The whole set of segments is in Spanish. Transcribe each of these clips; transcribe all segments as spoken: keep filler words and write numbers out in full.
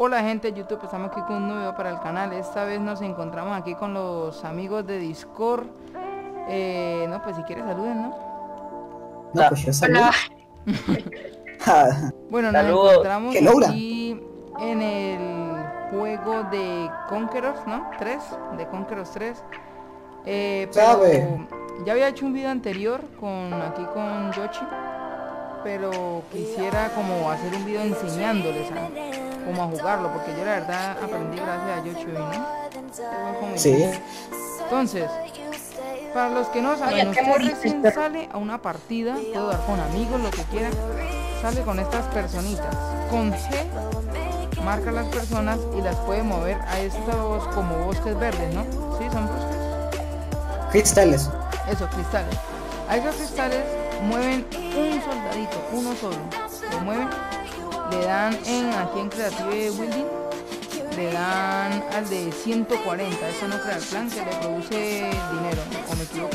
Hola gente de YouTube, estamos aquí con un nuevo video para el canal. Esta vez nos encontramos aquí con los amigos de Discord. eh, No, pues si quieres saluden, ¿no? No, pues yo saludo. Bueno, nos Saludos. encontramos ¡Qué locura! aquí en el juego de Conquerors, ¿no? tres, de Conquerors tres. eh, Pero ¿Sabe? ya había hecho un video anterior con aquí con Yoshi, pero quisiera como hacer un video enseñándoles a cómo a jugarlo, porque yo la verdad aprendí gracias a Yoshi, ¿no? Sí. Entonces, para los que no saben, Oye, ¿qué usted moriste, recién perro? sale a una partida, puede jugar con amigos, lo que quiera, sale con estas personitas. Con G marca las personas y las puede mover a estos como bosques verdes, ¿no? Sí, son bosques. Cristales. Eso, cristales. A esos cristales mueven un soldadito, uno solo. Lo mueven, le dan en aquí en Creative Building, le dan al de ciento cuarenta. Eso no crea el plan que le produce dinero, ¿o me equivoco?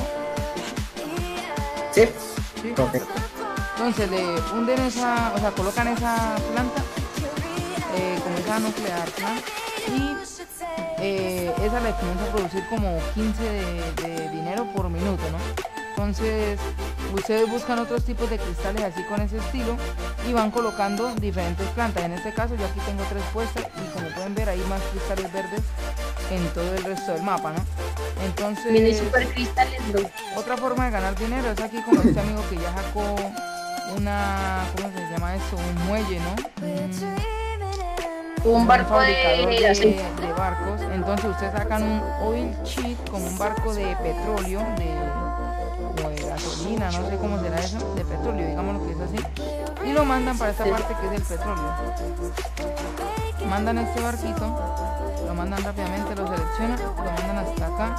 Sí. Sí. Correcto. Entonces le hunden esa, o sea, colocan esa planta, eh, como esa nuclear, ¿no? Y eh, esa le comienza a producir como quince de, de dinero por minuto, ¿no? Entonces ustedes buscan otros tipos de cristales así con ese estilo y van colocando diferentes plantas. En este caso yo aquí tengo tres puestas y como pueden ver hay más cristales verdes en todo el resto del mapa, ¿no? Entonces Mini super cristales, bro. otra forma de ganar dinero es aquí con este amigo que ya sacó una, ¿cómo se llama eso? Un muelle, ¿no? Un, Un barco fabricador de de, aceite. de barcos. Entonces ustedes sacan un oil sheet con un barco de petróleo, de, como de gasolina, no sé cómo será eso, de petróleo, digamos lo que es así, y lo mandan para esta Sí. parte que es el petróleo. Mandan este barquito, lo mandan rápidamente, lo seleccionan, lo mandan hasta acá,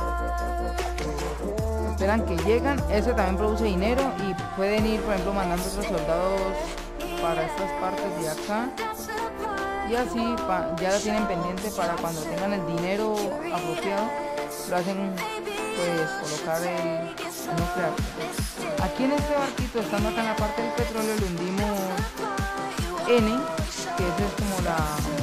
esperan que llegan. Eso también produce dinero y pueden ir, por ejemplo, mandando otros soldados para estas partes de acá. Y así pa, ya la tienen pendiente para cuando tengan el dinero apropiado, lo hacen pues colocar el nuclear. Aquí en este barquito, estando acá en la parte del petróleo, le hundimos N, que esa es como la,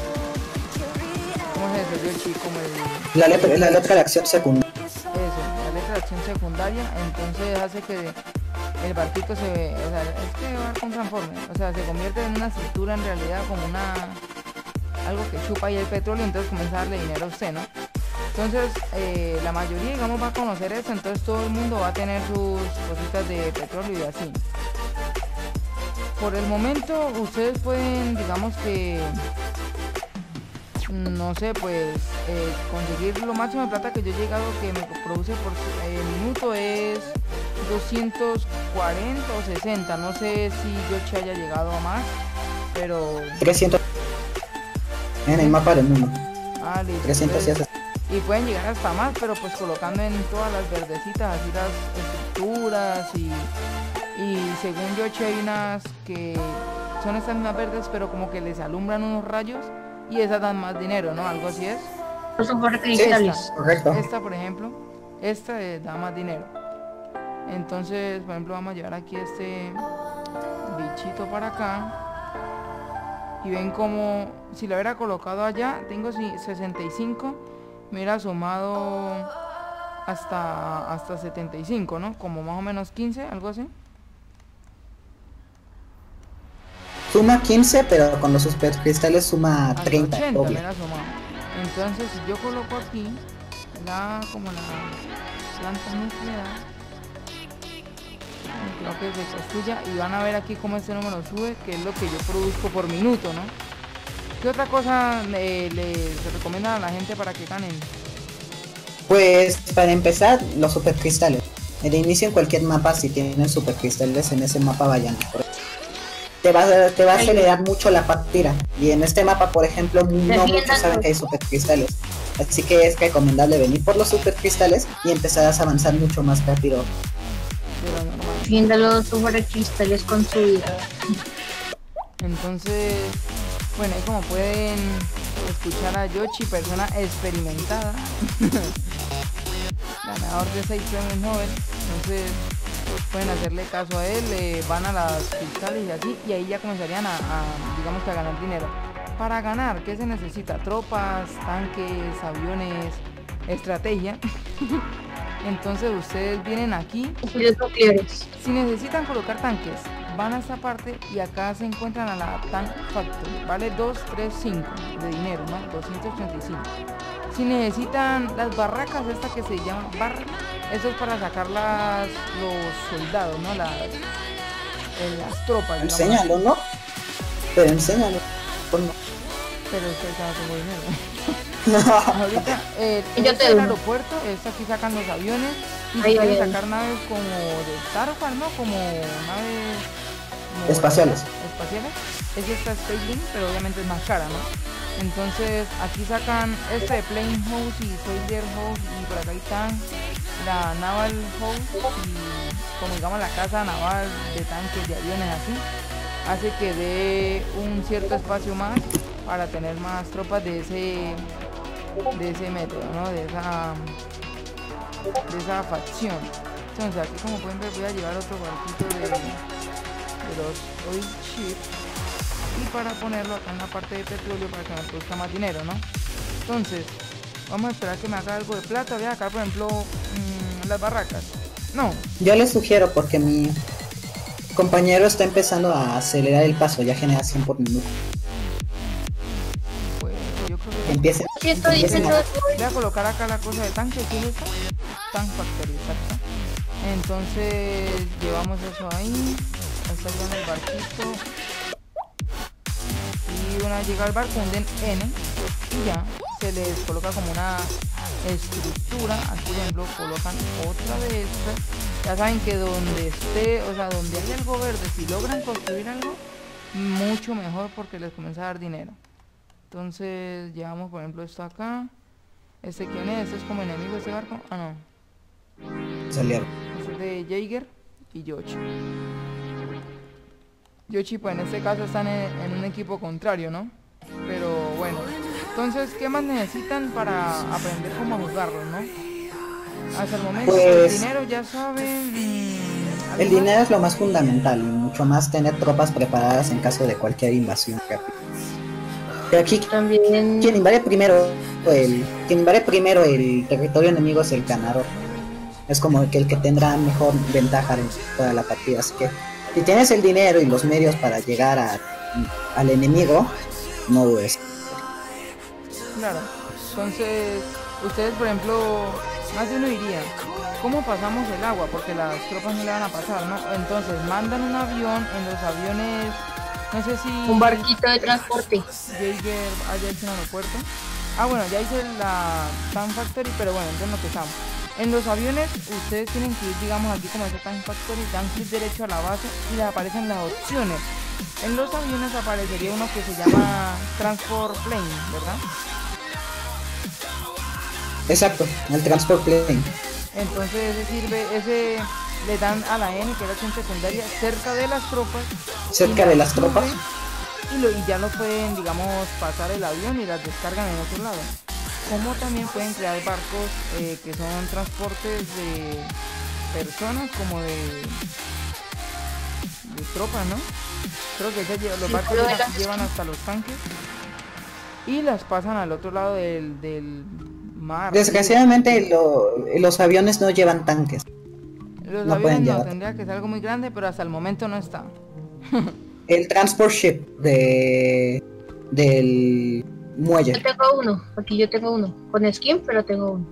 ¿cómo se dice el chico? Como el, La letra, la letra de acción secundaria. eso, la letra de acción secundaria. Entonces hace que el barquito se ve, o sea, es que va con transforme, o sea, se convierte en una estructura en realidad, como una, algo que chupa ahí el petróleo, entonces comienza a darle dinero a usted, ¿no? Entonces eh, la mayoría, digamos, va a conocer esto, entonces todo el mundo va a tener sus cositas de petróleo y así. Por el momento ustedes pueden, digamos que, no sé, pues eh, conseguir lo máximo de plata que yo he llegado que me produce por eh, minuto es doscientos cuarenta o sesenta, no sé si Yoshi haya llegado a más, pero trescientos. En el mapa del mundo. ah, listo. trescientos y hace. Y pueden llegar hasta más, pero pues colocando en todas las verdecitas así las estructuras y, y según Yoshi hay unas que son estas mismas verdes, pero como que les alumbran unos rayos y esas dan más dinero, ¿no? Algo así es. Los super cristales. Esta, Correcto. esta por ejemplo, esta eh, da más dinero. Entonces, por ejemplo, vamos a llevar aquí este bichito para acá. Y ven como si lo hubiera colocado allá, tengo sesenta y cinco, me hubiera sumado hasta, hasta setenta y cinco, ¿no? Como más o menos quince, algo así. Suma quince, pero con los super cristales suma Hasta treinta. ochenta me Doble. hubiera sumado. Entonces, si yo coloco aquí, la, como la planta nuclear, creo que se construya y van a ver aquí cómo este número sube, que es lo que yo produzco por minuto, ¿no? ¿Qué otra cosa le, les recomiendan a la gente para que ganen? Pues para empezar, los super cristales. De inicio en cualquier mapa, si tienen super cristales en ese mapa, vayan. Te va, a- te va a acelerar mucho la partida. Y en este mapa, por ejemplo, no muchos saben que hay super cristales. Así que es recomendable venir por los super cristales y empezarás a avanzar mucho más rápido. Pero normal. Defienda los super cristales con su vida. Entonces, bueno, ahí como pueden escuchar a Yoshi, persona experimentada, ganador de seis premios Nobel. Entonces pueden hacerle caso a él, eh, van a las cristales y así, y ahí ya comenzarían a, a, digamos que a ganar dinero. para ganar, ¿qué se necesita? Tropas, tanques, aviones, estrategia. Entonces ustedes vienen aquí. Fusiles nucleares. Si necesitan colocar tanques, van a esta parte y acá se encuentran a la Tank Factory. Vale doscientos treinta y cinco de dinero, ¿no? doscientos treinta y cinco. Si necesitan las barracas, esta que se llama barra, eso es para sacar las, los soldados, ¿no? Las, eh, las tropas. Enséñalo, ¿no? Pero enséñalo. Por no. Pero usted ya no tengo dinero. Ahorita, eh, Yo este te es el doy. aeropuerto, esto aquí sacan los aviones. Y si Ahí, quieren ahí, ahí. sacar naves como de Star Wars, ¿no? Como naves... como Espaciales. Espaciales. Es esta Space Link, pero obviamente es más cara, ¿no? Entonces aquí sacan este de Plane House y Soldier House y por acá están la Naval House y como digamos la casa naval de tanques, de aviones así, hace que dé un cierto espacio más para tener más tropas de ese de ese método, ¿no? De esa de esa facción. Entonces aquí como pueden ver voy a llevar otro barquito de, de los oil ships y para ponerlo acá en la parte de petróleo para que me produzca más dinero, ¿no? Entonces vamos a esperar que me haga algo de plata. Voy a sacar por ejemplo mmm, las barracas. No, Yo les sugiero porque mi compañero está empezando a acelerar el paso, ya genera cien por minuto. pues yo creo que Empiecen, ¿Qué estoy empiecen diciendo? a- voy a colocar acá la cosa de tanque, ¿qué es esta? Tank Factory, exacto. Entonces llevamos eso ahí, está llegando el barquito y una vez llega al barco hunden N y ya se les coloca como una estructura. Aquí por ejemplo colocan otra de estas. Ya saben que donde esté, o sea, donde hay algo verde, si logran construir algo, mucho mejor porque les comienza a dar dinero. Entonces llevamos por ejemplo esto acá. Este quién es, este es como enemigo de este barco. Ah no, salieron. este es de Jaeger y Yoshi. Yoshi pues en este caso están en, en un equipo contrario, ¿no? Pero bueno. Entonces, ¿qué más necesitan para aprender cómo jugarlo, no? Hasta el momento, Pues, el dinero ya saben. mm, ¿algo El más? dinero es lo más fundamental y mucho más tener tropas preparadas en caso de cualquier invasión rápida. Pero aquí También. quien invade primero el quien invade primero el territorio enemigo es el ganador. Es como que el que tendrá mejor ventaja en toda la partida. Así que si tienes el dinero y los medios para llegar a, al enemigo, no dudes. Claro. Entonces, ustedes, por ejemplo, más de uno diría, ¿cómo pasamos el agua? Porque las tropas no le van a pasar, ¿no? Entonces, mandan un avión, en los aviones, no sé si... Un barquito de transporte. Jaeger haya hecho un aeropuerto. Ah, bueno, ya hice la Tank Factory, pero bueno, entonces lo que estamos. En los aviones, ustedes tienen que ir, digamos, aquí como ese Tank Factory, dan clic derecho a la base y les aparecen las opciones. En los aviones aparecería uno que se llama Transport Plane, ¿verdad? Exacto, el transport plane. Entonces ese sirve, ese le dan a la N, que es la acción secundaria, cerca de las tropas. Cerca y de las las tropas. suben Y, lo, y ya lo pueden, digamos, pasar el avión y las descargan en otro lado. Como también pueden crear barcos eh, que son transportes de personas como de, de tropas, ¿no? Creo que ese lle- los Sí, barcos pero llevan, era- llevan hasta los tanques y las pasan al otro lado del, del mar. Desgraciadamente lo- los aviones no llevan tanques. Los no aviones pueden no, llevar. tendría que ser algo muy grande, pero hasta el momento no está. El transport ship de del muelle. Yo tengo uno. Aquí yo tengo uno. Con skin, pero tengo uno.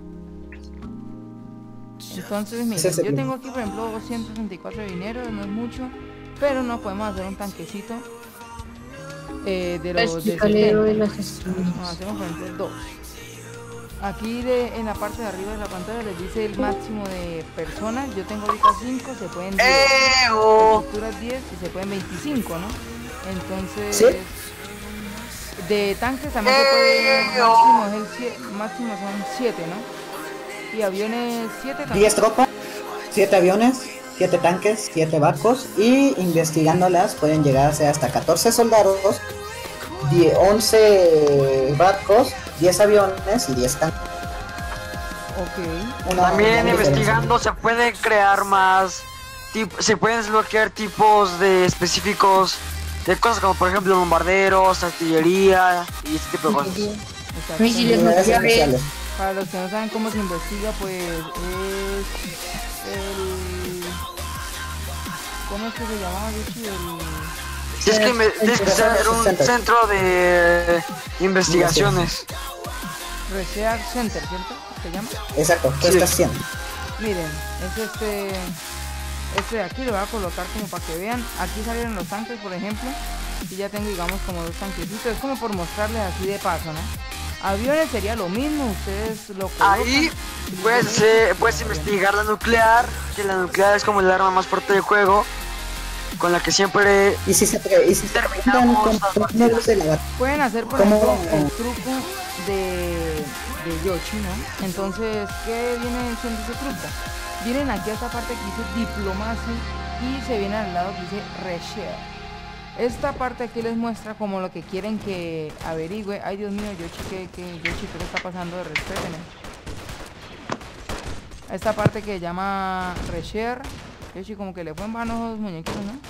Entonces, Ese miren, es el yo mismo. tengo aquí, por ejemplo, doscientos sesenta y cuatro de dinero, no es mucho, pero nos podemos hacer un tanquecito eh, de los de Escalero de setenta. los skins. Nos hacemos, por ejemplo, dos. Aquí de, en la parte de arriba de la pantalla les dice el máximo de personas. Yo tengo ahorita cinco, se pueden diez. ¡Eo! Estructuras diez y se pueden veinticinco, ¿no? Entonces, ¿Sí? de tanques también se puede, máximo, es el sie- máximo son siete, ¿no? Y aviones siete también. diez tropas, siete aviones, siete tanques, siete barcos y investigándolas pueden llegarse hasta catorce soldados, die- once barcos, diez aviones y diez tanques. Ok. Una También gran investigando diferencia. se pueden crear más, tip- se pueden desbloquear tipos de específicos de cosas como por ejemplo bombarderos, artillería y este tipo de cosas. Exacto. Misiles Unidades nucleares. especiales. Para los que no saben cómo se investiga, pues es el... ¿Cómo es que se llamaba, Yoshi? El... Tienes que, me- tienes que ser un centro de investigaciones. Research Center, ¿cierto? ¿Se llama? Exacto, ¿qué Sí. estás haciendo? Miren, es este... Este de aquí lo voy a colocar como para que vean. Aquí salieron los tanques, por ejemplo. Y ya tengo, digamos, como dos tanquecitos. Es como por mostrarles así de paso, ¿no? Aviones sería lo mismo, ustedes lo colocan. Ahí puedes, eh, puedes investigar la nuclear, que la nuclear es como el arma más fuerte del juego, con la que siempre Y si se, pre- y si se preguntan Terminamos cómo las cómo luce la Pueden hacer, por ¿Cómo? ejemplo, el truco de, de Yoshi, ¿no? Entonces, ¿qué viene siendo ese truco? Vienen aquí a esta parte que dice diplomacia y se viene al lado que dice reshare. Esta parte aquí les muestra como lo que quieren que averigüe. Ay, Dios mío, Yoshi, ¿qué, qué, Yoshi, ¿qué le está pasando de respétenme? Esta parte que se llama reshare. Yoshi como que le fue en vano los muñequitos, ¿no?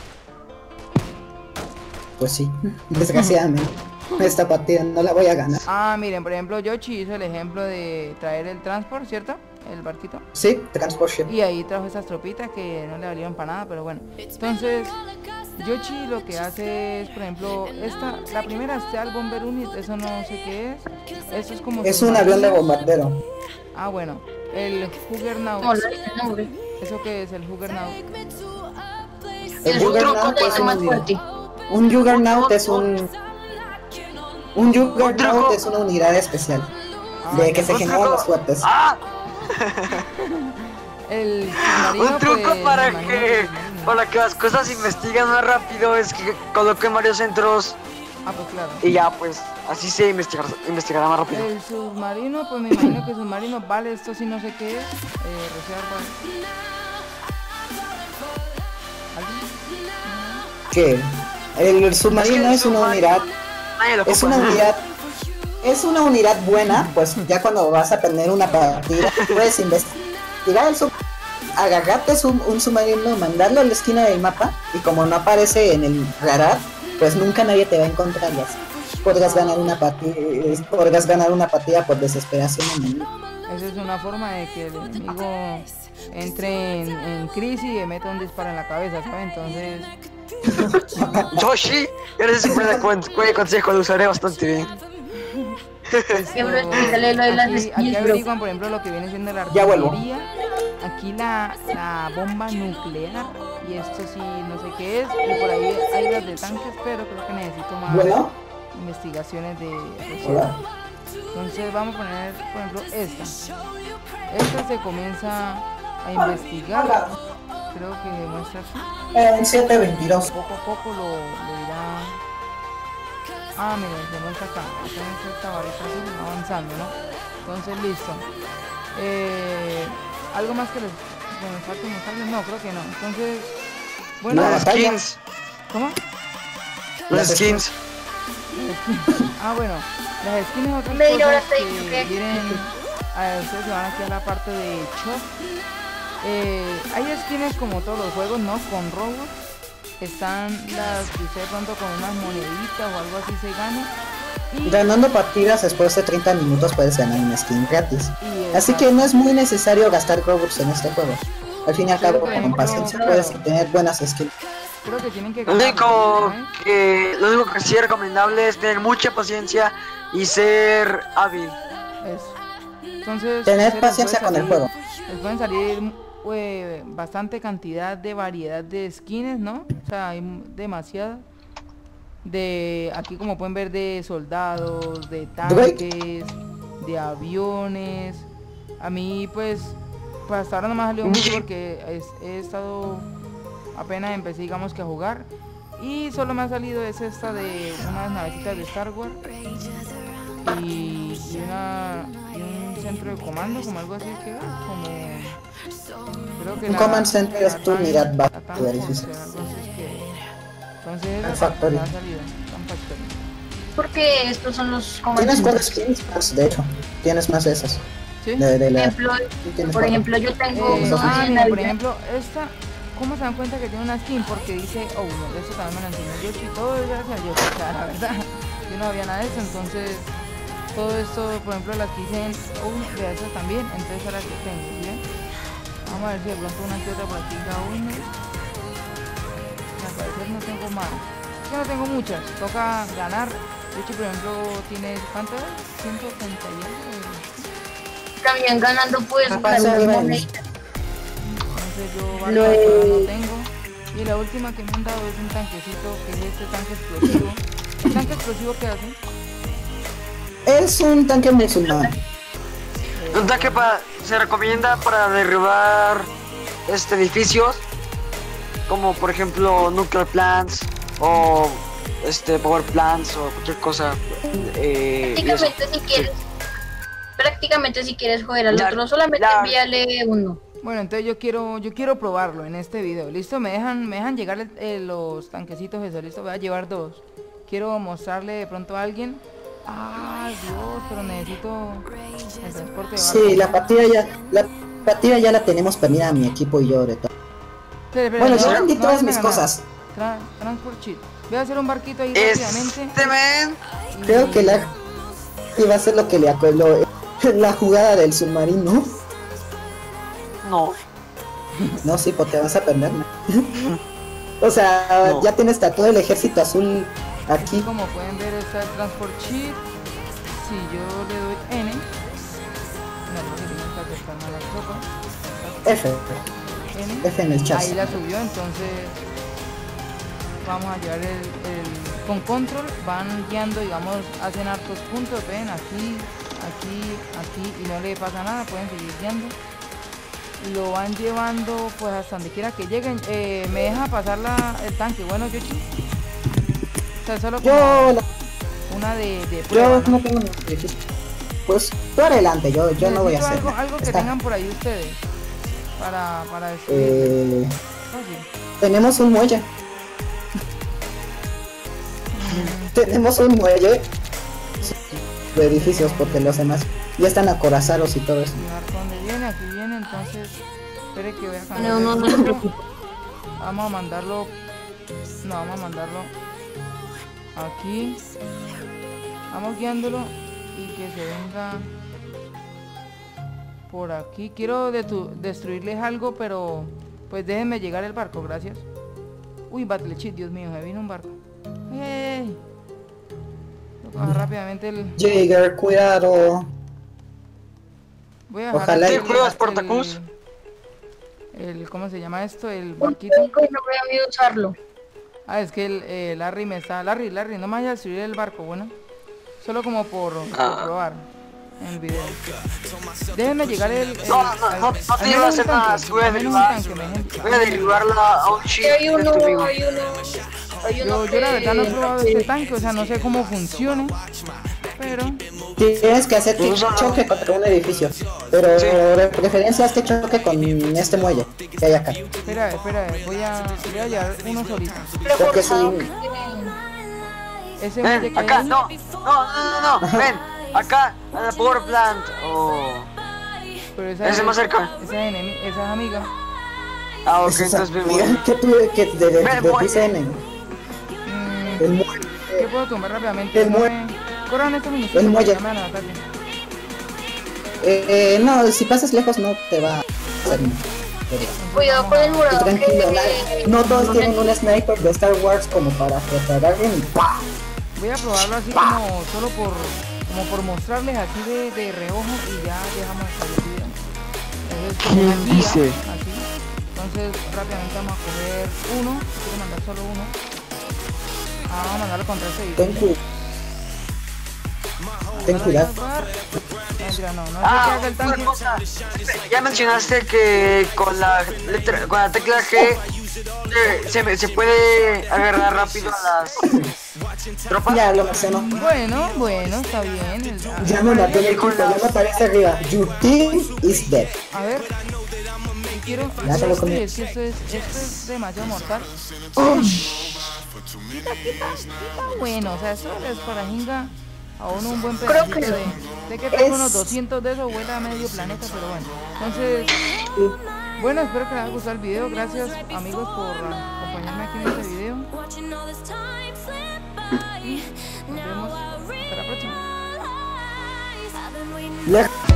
Pues sí, desgraciadamente. Esta partida no la voy a ganar. Ah, miren, por ejemplo, Yoshi hizo el ejemplo de traer el transport, ¿cierto? El barquito. Sí, Transport Ship. Y ahí trajo esas tropitas que no le valieron para nada, pero bueno. Entonces, Yoshi lo que hace es, por ejemplo, esta, la primera Seal Bomber Unit, eso no sé qué es. Eso es como... Es un avión de bombardero. Ah, bueno. El Juggernaut. No, no es el nombre. ¿Eso qué es el Juggernaut? El Es un Juggernaut truco es de más un, fuerte. un Juggernaut es un un Juggernaut truco. es una unidad especial Ah, de que se un generan truco. los fuertes. ¡Ah! El submarino, Un truco pues, para me imagino que es el submarino. para que las cosas se investiguen más rápido es que coloquen varios centros Ah, pues claro. y ya pues así se investigar, investigará más rápido. El submarino, pues me imagino que el submarino vale esto sí no sé qué es. Eh, reserva. ¿Alguien? Que el submarino es una unidad Nadie lo es ocupa. una unidad es una unidad buena, pues ya cuando vas a tener una partida puedes investigar el sub agarrarte un, un submarino, mandarlo a la esquina del mapa y como no aparece en el radar, pues nunca nadie te va a encontrar y así podrás ganar una partida, podrás ganar una partida por desesperación enemiga. Esa es una forma de que el enemigo entre en, en crisis y le meta un disparo en la cabeza, ¿sabes? Entonces, Yoshi, eres siempre de cuen- cuen- consejo, lo usaré bastante bien. Siempre explícale lo de las aquí, skills, aquí bro. averiguan, por ejemplo, lo que viene siendo la Ya vuelvo. artillería. Aquí la, la bomba nuclear. Y esto sí, no sé qué es. Y por ahí hay las de tanques, pero creo que necesito más Bueno, investigaciones de hola. Entonces vamos a poner, por ejemplo, esta. Esta se comienza a investigar. Creo que muestra aquí. En siete veintidós. Poco a poco lo, lo irá... Ah, miren, se muestra acá. Entonces esta varita así va avanzando, ¿no? Entonces, listo. Eh, ¿Algo más que les que me falte mostrarles? No, creo que no. Entonces, bueno, No, Las batalla. skins, ¿cómo? las skins. Ah, bueno, las skins es otra Media hora cosa está diciendo que que- vienen... A ver, ustedes se van aquí a la parte de shop. Eh, hay skins como todos los juegos, ¿no? Con robots. Están las que usted de pronto con unas moneditas o algo así se gana. Y, Ganando partidas después de treinta minutos puedes ganar una skin gratis. y Así que no es muy necesario gastar Robux en este juego. Al fin y al Sí, cabo, por con ejemplo, paciencia claro. puedes obtener buenas skins. creo que tienen que Lo ganar, único ¿sabes? que lo único que sí es recomendable es tener mucha paciencia y ser hábil. Eso. Entonces, Tener ustedes les paciencia puede con el salir- juego. Les pueden salir eh, bastante cantidad de variedad de skins, ¿no? O sea, hay m- demasiada. De aquí como pueden ver de soldados, de tanques, de aviones. A mí pues, pues hasta ahora no me ha salido mucho porque es- he estado apenas empecé digamos que a jugar. Y solo me ha salido es esta de unas navecitas de Star Wars. Y, y una y un centro de comando como algo así que era, como creo que Un la- command center la es tu Tan- unidad la básica Tan del Force, sistema. algo así es que- entonces esa Tan es la que Factory. me ha salido, Tan Factory. Porque estos son los Tienes comandantes. cuatro skins, pues, de hecho. Tienes más de esas. ¿Sí? De, de Por la... ejemplo, tienes por cuatro. ejemplo, yo tengo Eh, Esos ah, una mira, por Navidad. ejemplo, esta ¿cómo se dan cuenta que tiene una skin? Porque dice, oh, no, eso también me lo enseñó Yoshi, todo es gracias a Yoshi, o sea, la verdad, yo no había nada de eso, entonces, todo esto, por ejemplo, las que dicen, oh, de esas también, entonces ahora que tengo, ¿bien? Vamos a ver si de pronto una que otra por aquí diga uno. Al parecer no tengo más, yo no tengo muchas, toca ganar. Yoshi, por ejemplo, tiene, ¿cuánto es? ciento treinta y algo. También ganando pues Ah, ganar pasa, bueno. moneda. Entonces yo Lo barcas he- todavía no tengo. Y la última que me han dado es un tanquecito, que es este tanque explosivo. ¿El tanque explosivo qué hace? Es un tanque musulmán. Un tanque pa- se recomienda para derribar este, edificios, como por ejemplo nuclear plants o este power plants o cualquier cosa. Eh, y eso. Prácticamente si quieres, prácticamente si quieres joder al Ya, otro, solamente ya. envíale uno. Bueno, entonces yo quiero yo quiero probarlo en este video. ¿Listo? Me dejan me dejan llegar eh, los tanquecitos esos, ¿listo? Voy a llevar dos. Quiero mostrarle de pronto a alguien. Ah, Dios, pero necesito el transporte de Sí, barco. la partida ya, la partida ya la tenemos perdida mi equipo y yo de todo. Espera, espera, Bueno, no, yo vendí no todas vayan a mis ganar. cosas. Tra- transport sheet. Voy a hacer un barquito ahí rápidamente. Este men, y- Creo que la iba a ser lo que le acuerdo la jugada del submarino. no. No, sí, pues te vas a perder, ¿no? O sea, No. ya tienes todo el ejército azul Aquí aquí. como pueden ver está el transport sheet. Si yo le doy N, no, porque tengo que acercarme a la tropa. F, N, F en el chat. ahí la subió, entonces vamos a llevar el, el- con control, van guiando, digamos, hacen hartos puntos, ven, aquí, aquí, aquí, y no le pasa nada, pueden seguir guiando. Lo van llevando pues hasta donde quiera que lleguen. Eh, me deja pasar la, el tanque, bueno, Yoshi. O sea, solo como Yo, una de, de prueba, yo ¿no? no tengo ningún difícil. Pues tú adelante, yo, yo no voy a Necesito hacer algo, nada. algo que Está. tengan por ahí ustedes para, para destruir. Eh, Fácil. tenemos un muelle. Tenemos un muelle de edificios porque los demás ya están acorazados y todo eso. Mi barco donde viene, aquí viene, entonces espere que voy a cambiar No, no, el no se rumbo. preocupe. Vamos a mandarlo, no, vamos a mandarlo aquí, vamos guiándolo y que se venga por aquí. Quiero detu- destruirles algo, pero pues déjenme llegar el barco, gracias. Uy, battle cheat, Dios mío, me vino un barco. Ay, ay, ay. Voy a bajar rápidamente el... Jaeger, cuidado. Voy a bajar Ojalá aquí y- el- ¿Te juegas el- Spartacus? El, ¿cómo se llama esto? El Un barquito. técnico y no voy a mí usarlo. Ah, es que el, eh, Larry me está... Larry, Larry, no me vayas a destruir el barco, bueno. Solo como por, por Ah. probar en el video. Déjenme llegar el... el No, no, no, al- no al te iba a menos un hacer nada, tanque, si voy a al menos un derribar. tanque, me gente. Voy a derribarla a un Sí, chip hay de uno, tu amigo. hay uno, hay uno Yo, yo la que- verdad no he probado este tanque, o sea, no sé cómo funcione. Pero... Tienes que hacer que Úsalo. choque contra un edificio. Pero Sí. de preferencia es que choque con este muelle que hay acá. Espera, espera, voy a, voy a llevar uno solito. Pero Porque por favor, si- que tienen- Ese muelle Ven, que hay acá, ahí, no, no, no, no, no, ven, acá, a la Power Plant. Oh. pero esa Ese es, más cerca. esa es, enemi- esa es amiga. Ah, ok, Esa- entonces ven, mira, voy. que tú que de, de, de, Ven, de muelle. dice N. Mm, El muelle. ¿Qué puedo tomar rápidamente? El No mue- me- Corran estos minutos el para muelle. que me hagan ataque. Eh, eh, no, si pasas lejos no te va a hacer nada. Cuidado con el Tú muro. tranquilo, na- no todos tienen un sniper de Star Wars como para apretar a alguien y ¡pah! Voy a probarlo así como solo por como por mostrarles así de, de reojo y ya dejamos hasta el video. Entonces, como una guía, dice? así. Entonces rápidamente vamos a coger uno, quiero mandar solo uno. Ah, vamos a mandarlo contra este edificio. Ten, cu- ten cuidado. No, mentira, no, no sé qué Ah, haga el una tanque. cosa. Ya mencionaste que con la letra, con la tecla G se, se, se puede agarrar rápido a las tropas. Ya lo mencionó. Bueno, bueno, está bien. el- Ya me maté el equipo, ya me aparece arriba. Your team is dead. A ver. y Quiero. Ya te lo comí. Es que esto es, esto es demasiado mortal. Quita, quita, quita. Bueno, o sea, esto es para jinga a uno un buen Creo pedacito que de. Sé que tengo es- unos doscientos de esos, vuela a medio planeta, pero bueno. Entonces, Bueno, espero que les haya gustado el video. Gracias amigos por acompañarme aquí en este video. Y nos vemos hasta la próxima.